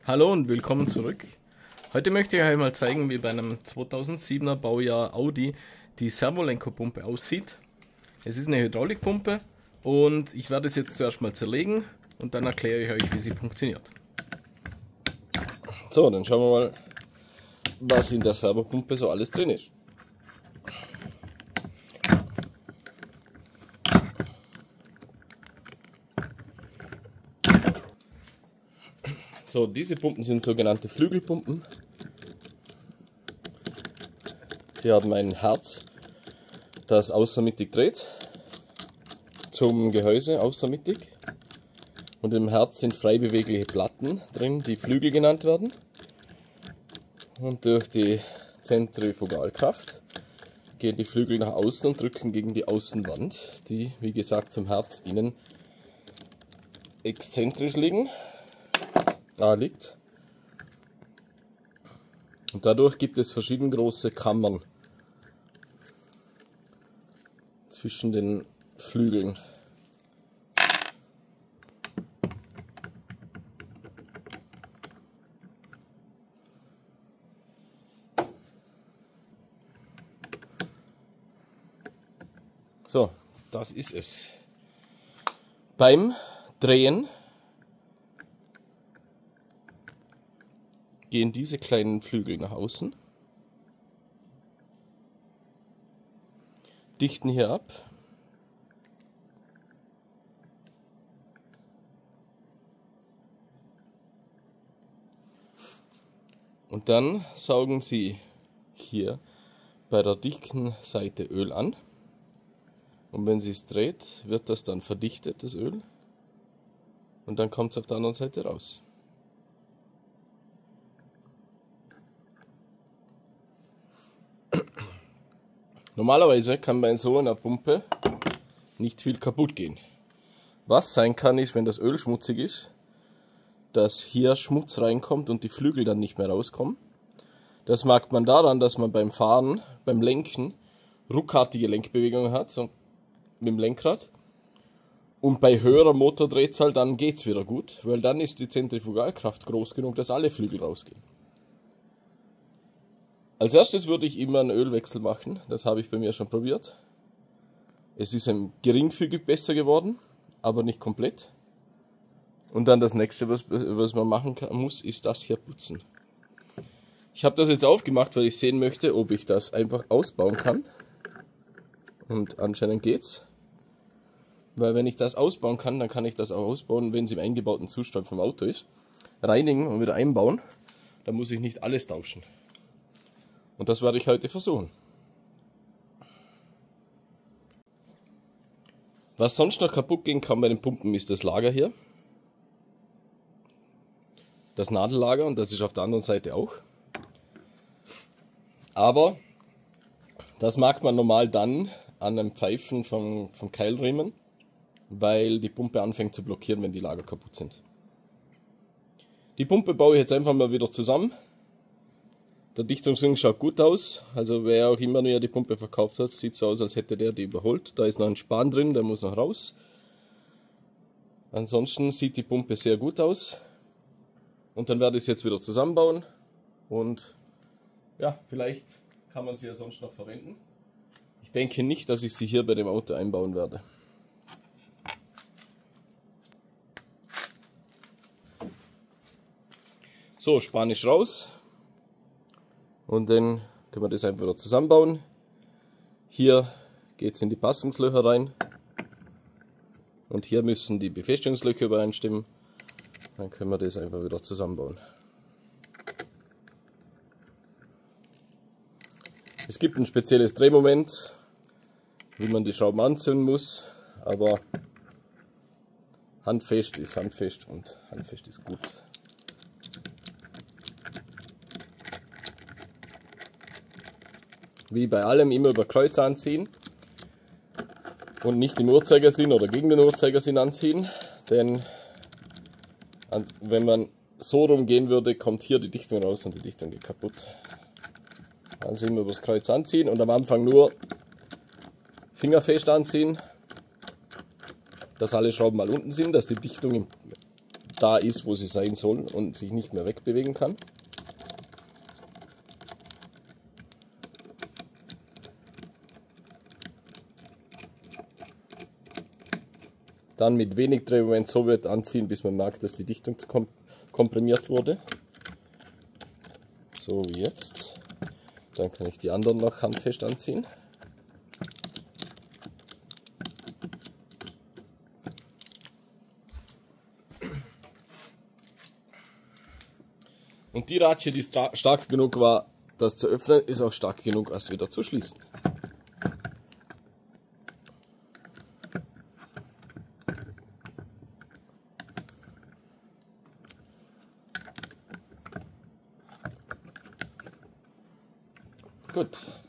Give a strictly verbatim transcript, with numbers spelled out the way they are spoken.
Hallo und willkommen zurück. Heute möchte ich euch mal zeigen, wie bei einem zweitausendsiebener Baujahr Audi die Servolenkopumpe aussieht. Es ist eine Hydraulikpumpe und ich werde es jetzt zuerst mal zerlegen und dann erkläre ich euch, wie sie funktioniert. So, dann schauen wir mal, was in der Servopumpe so alles drin ist. So, diese Pumpen sind sogenannte Flügelpumpen. Sie haben ein Herz, das außermittig dreht, zum Gehäuse außermittig. Und im Herz sind frei bewegliche Platten drin, die Flügel genannt werden. Und durch die Zentrifugalkraft gehen die Flügel nach außen und drücken gegen die Außenwand, die, wie gesagt, zum Herz innen exzentrisch liegen. Da liegt. Und dadurch gibt es verschieden große Kammern zwischen den Flügeln. So, das ist es. Beim Drehen gehen diese kleinen Flügel nach außen, dichten hier ab und dann saugen sie hier bei der dichten Seite Öl an und wenn sie es dreht, wird das dann verdichtet, das Öl, und dann kommt es auf der anderen Seite raus. Normalerweise kann bei so einer Pumpe nicht viel kaputt gehen. Was sein kann, ist, wenn das Öl schmutzig ist, dass hier Schmutz reinkommt und die Flügel dann nicht mehr rauskommen. Das merkt man daran, dass man beim Fahren, beim Lenken, ruckartige Lenkbewegungen hat, so mit dem Lenkrad. Und bei höherer Motordrehzahl dann geht es wieder gut, weil dann ist die Zentrifugalkraft groß genug, dass alle Flügel rausgehen. Als erstes würde ich immer einen Ölwechsel machen, das habe ich bei mir schon probiert. Es ist ein geringfügig besser geworden, aber nicht komplett. Und dann das nächste, was, was man machen kann, muss, ist das hier putzen. Ich habe das jetzt aufgemacht, weil ich sehen möchte, ob ich das einfach ausbauen kann. Und anscheinend geht's. Weil wenn ich das ausbauen kann, dann kann ich das auch ausbauen, wenn es im eingebauten Zustand vom Auto ist. Reinigen und wieder einbauen, dann muss ich nicht alles tauschen. Und das werde ich heute versuchen. Was sonst noch kaputt gehen kann bei den Pumpen ist das Lager hier. Das Nadellager, und das ist auf der anderen Seite auch. Aber das mag man normal dann an einem Pfeifen vom, vom Keilriemen, weil die Pumpe anfängt zu blockieren, wenn die Lager kaputt sind. Die Pumpe baue ich jetzt einfach mal wieder zusammen. Der Dichtungsring schaut gut aus, also wer auch immer nur die Pumpe verkauft hat, sieht so aus, als hätte der die überholt. Da ist noch ein Span drin, der muss noch raus. Ansonsten sieht die Pumpe sehr gut aus. Und dann werde ich es jetzt wieder zusammenbauen und ja, vielleicht kann man sie ja sonst noch verwenden. Ich denke nicht, dass ich sie hier bei dem Auto einbauen werde. So, Span ist raus. Und dann können wir das einfach wieder zusammenbauen. Hier geht es in die Passungslöcher rein. Und hier müssen die Befestigungslöcher übereinstimmen. Dann können wir das einfach wieder zusammenbauen. Es gibt ein spezielles Drehmoment, wie man die Schrauben anziehen muss. Aber handfest ist handfest und handfest ist gut. Wie bei allem immer über Kreuz anziehen und nicht im Uhrzeigersinn oder gegen den Uhrzeigersinn anziehen, denn wenn man so rumgehen würde, kommt hier die Dichtung raus und die Dichtung geht kaputt. Also immer über das Kreuz anziehen und am Anfang nur fingerfest anziehen, dass alle Schrauben mal unten sind, dass die Dichtung im da ist, wo sie sein soll und sich nicht mehr wegbewegen kann. Dann mit wenig Drehmoment so weit anziehen, bis man merkt, dass die Dichtung kom komprimiert wurde. So wie jetzt. Dann kann ich die anderen noch handfest anziehen. Und die Ratsche, die stark genug war, das zu öffnen, ist auch stark genug, das wieder zu schließen. Gut.